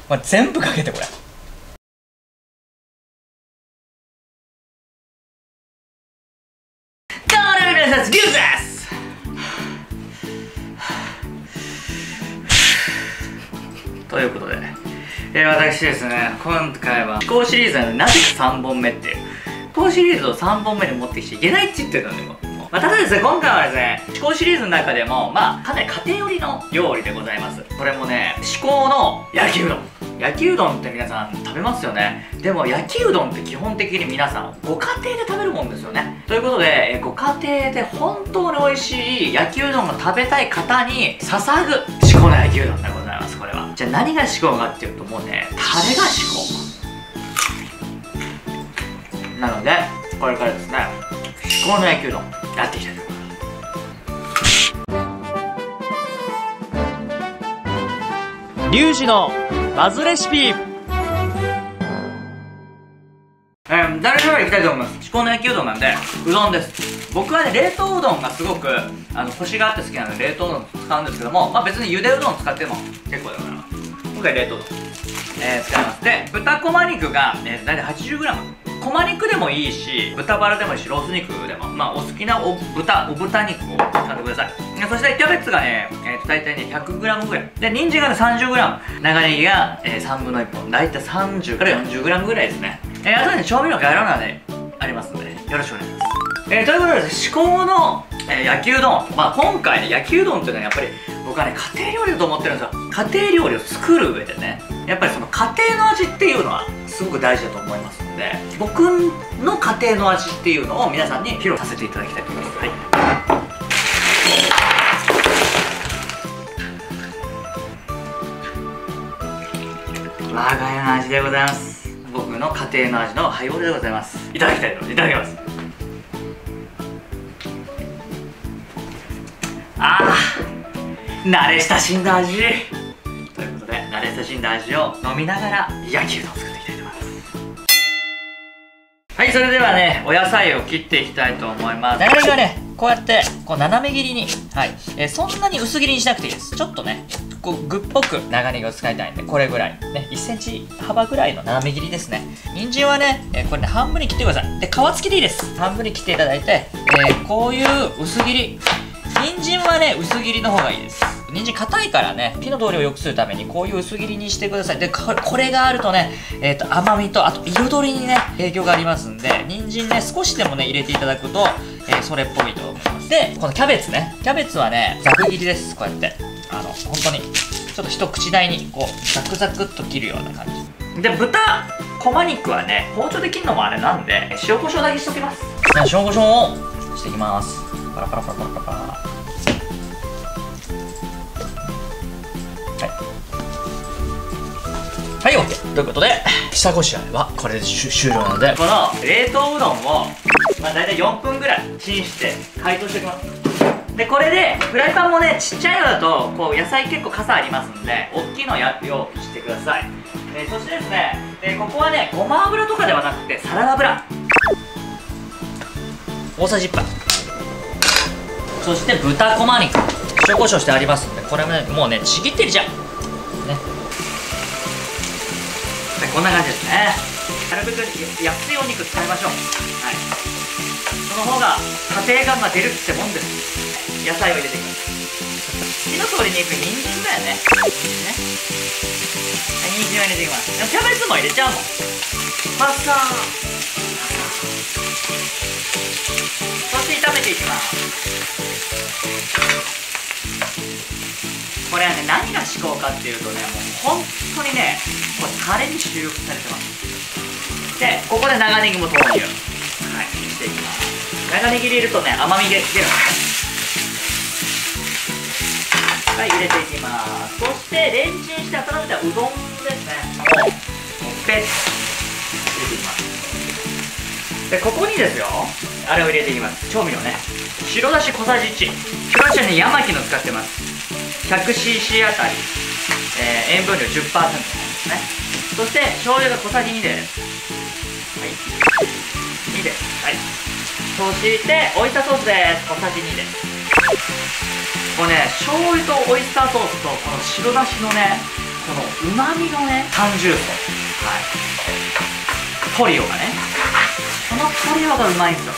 これ全部かけてこれ。どうも皆さん、リュウです。ということで、私ですね、今回は思考シリーズのなぜか3本目っていう思考シリーズを3本目で持ってきちゃいけないって言ってるので、ただですね、今回はですね、思考シリーズの中でもかなり家庭寄りの料理でございます。これもね、至高の焼きうどん。焼きうどんって皆さん食べますよね。でも焼きうどんって基本的に皆さんご家庭で食べるもんですよね。ということで、ご家庭で本当に美味しい焼きうどんが食べたい方に捧ぐ至高の焼きうどんでございます。これはじゃあ何が至高かっていうと、もうね、タレが至高なので、これからですね、至高の焼きうどんやっていきたいと思います。リュウジのバズレシピ。誰からいきたいと思います。至高の焼きうどんなんで、うどんです。僕はね、冷凍うどんがすごくコシがあって好きなので冷凍うどん使うんですけども、別に茹でうどん使っても結構でございます。今回冷凍うどん、使います。で、豚こま肉が、大体 80g。こま肉でもいいし、豚バラでもいいし、ロース肉でも、お好きなお豚肉を使ってください。そしてキャベツがね、大体ね 100g ぐらいで、人参がね 30g、 長ネギが、3分の1本、大体30から 40g ぐらいですね。あとでね、調味料が概要欄でありますので、よろしくお願いします。ということでですね、至高の、焼きうどん、今回ね、焼きうどんっていうのはやっぱり僕はね、家庭料理だと思ってるんですよ。家庭料理を作る上でね、やっぱりその家庭の味っていうのはすごく大事だと思いますので、僕の家庭の味っていうのを皆さんに披露させていただきたいと思います。はい、我が家の味でございます。僕の家庭の味の配合でございます。いただきたいと思います。いただきます。慣れ親しんだ味ということで、慣れ親しんだ味を飲みながら焼きうどんを作っていきたいと思います。はい、それではね、お野菜を切っていきたいと思います。長ネギはね、こうやってこう斜め切りに、はい、そんなに薄切りにしなくていいです。ちょっとね、こうグっぽく長ネギを使いたいんで、これぐらいね、1センチ幅ぐらいの斜め切りですね。人参はね、これね、半分に切ってください。で、皮付きでいいです。半分に切っていただいて、こういう薄切り、人参はね、薄切りの方がいいです。人参硬いからね、火の通りを良くするためにこういう薄切りにしてください。で、これがあるとね、甘みと、あと彩りにね、影響がありますんで、人参ね、少しでもね、入れていただくと、それっぽいと思います。で、このキャベツね、キャベツはね、ざく切りです。こうやって。本当に、ちょっと一口大に、こう、ザクザクっと切るような感じ。で、豚、こま肉はね、包丁で切るのもあれなんで、塩コショウだけしときます。じゃあ、塩コショウをしていきます。パラパラパラパラパラパラ。はい、OK ということで、下ごしらえはこれで終了なので、この冷凍うどんを、大体4分ぐらいチンして解凍しておきます。で、これでフライパンもね、ちっちゃいのだとこう野菜結構かさありますんで、大きいのを用意してください。そしてですね、ここはね、ごま油とかではなくてサラダ油大さじ1杯、そして豚こま肉塩コショウしてありますんで、これもね、もうね、ちぎって入れちゃうね。こんな感じですね。なるべく安いお肉使いましょう。はい、その方が家庭感が出るってもんです。野菜を入れていきます。火の通りにくい人参だよね。人参を入れていきます。でもキャベツも入れちゃうもん。パスタそして炒めていきます。これはね、何が至高かっていうとね、もう本当にね、これタレに収録されてます。で、ここで長ネギも投入、はい、していきます。長ネギ入れるとね、甘みが出るんですね。はい、入れていきます。そしてレンチンして温めたうどんですね、もうペッ入れていきます。で、ここにですよ、あれを入れていきます。調味料ね、白だし小さじ1、白だしはね、ヤマキの使ってます。100cc あたり、塩分量 10% ですね。そして醤油が小さじ2です。はい、2です。はい、そしてオイスターソースです。小さじ2です。これね、醤油とオイスターソースとこの白だしのね、 このうまみのね三重奏、トリオがね、このトリオがうまいんですよ。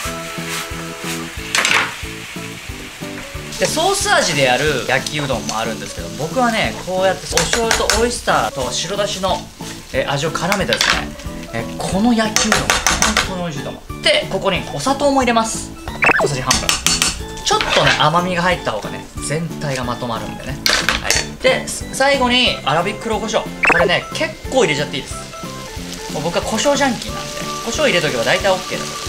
でソース味でやる焼きうどんもあるんですけど、僕はねこうやってお醤油とオイスターと白だしの味を絡めてですね、この焼きうどんが本当に美味しいと思う。でここにお砂糖も入れます。小さじ半分。ちょっとね甘みが入った方がね全体がまとまるんでね、はい、で最後に粗挽き黒胡椒、これね結構入れちゃっていいです。もう僕は胡椒ジャンキーなんで胡椒入れとけば大体 OK だと。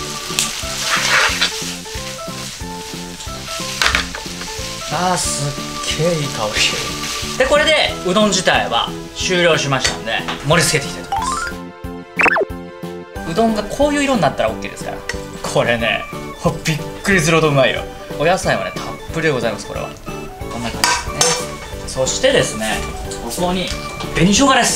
あーすっげえいい香りで、これでうどん自体は終了しましたんで盛り付けていきたいと思います。うどんがこういう色になったら OK ですから、これねびっくりするほどうまいよ。お野菜はねたっぷりでございます。これはこんな感じですね。そしてですね、ここに紅生姜です。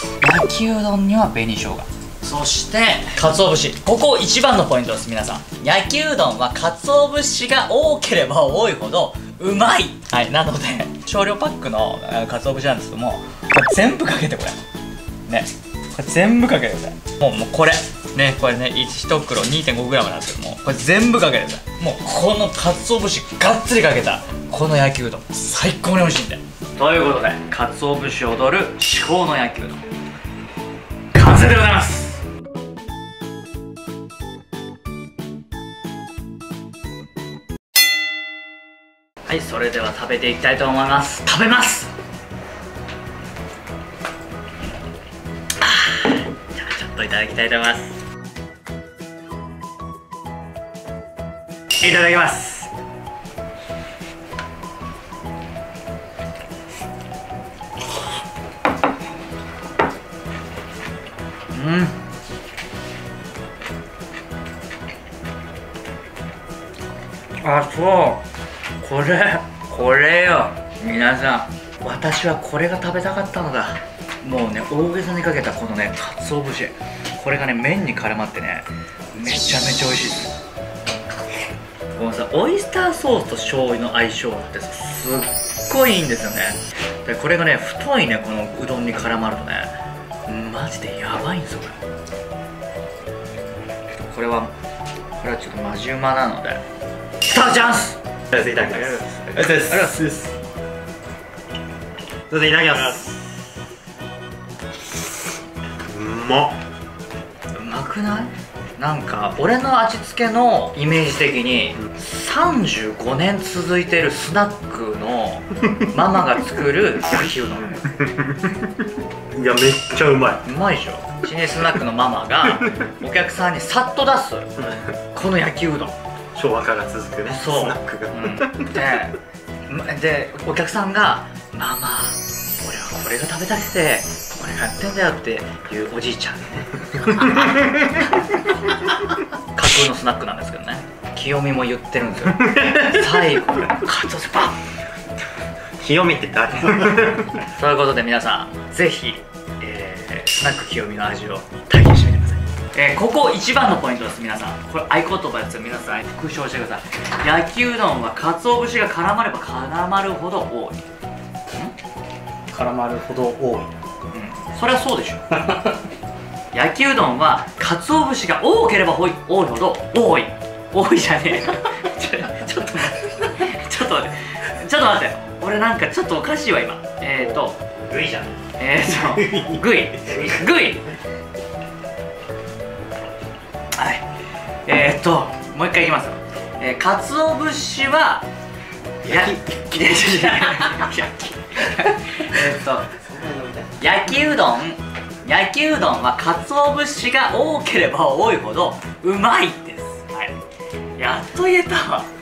焼きうどんには紅生姜、そして鰹節、ここ一番のポイントです。皆さん、焼きうどんは鰹節が多ければ多いほどうまい。はい、なので少量パックの鰹節なんですけども、これ全部かけて、これね、これ全部かけてください。もうこれね、これね1袋 2.5g なんですけども、これ全部かけてください。もうこの鰹節がっつりかけたこの焼きうどん最高に美味しいんで、ということで鰹節踊る至高の焼きうどん完成でございます。はい、それでは食べていきたいと思います。食べます。じゃあちょっといただきたいと思います。いただきます。あ、そうこれよ皆さん、私はこれが食べたかったのだ。もうね大げさにかけたこのね鰹節、これがね麺に絡まってねめちゃめちゃ美味しいです。このさオイスターソースと醤油の相性ってすっごいいいんですよね。でこれがね太いねこのうどんに絡まるとねマジでやばいんですよ。これはちょっとマジうまなのでスターチャンス。いただきます。ありがとうございます。それでいただきます。うまくない？なんか俺の味付けのイメージ的に35年続いてるスナックのママが作る焼きうどん。 いやめっちゃうまい。 うまいでしょ。老舗スナックのママがお客さんにさっと出すこの焼きうどん。 昭和から続くねスナックが、 でお客さんが「ママ俺はこれが食べたくてこれ買ってんだよ」っていうおじいちゃんね架空のスナックなんですけどね、清美も言ってるんですよ最後カツオスパン清美って誰？ そういうことで皆さんぜひ、スナック清美の味を体験してみてください。ここ一番のポイントです。皆さんこれ合言葉ですよ。皆さん復唱してください。焼きうどんは鰹節が絡まれば絡まるほど多い。 絡まるほど多い。 それはそうでしょ焼きうどんは鰹節が多ければ多いほど多い。多いじゃねえちょっと待って俺なんかちょっとおかしいわ今。 グイじゃん。 グイはい、もう一回いきますよ。鰹節は焼きうどんは鰹節が多ければ多いほどうまいです。はい、やっと言えたわ。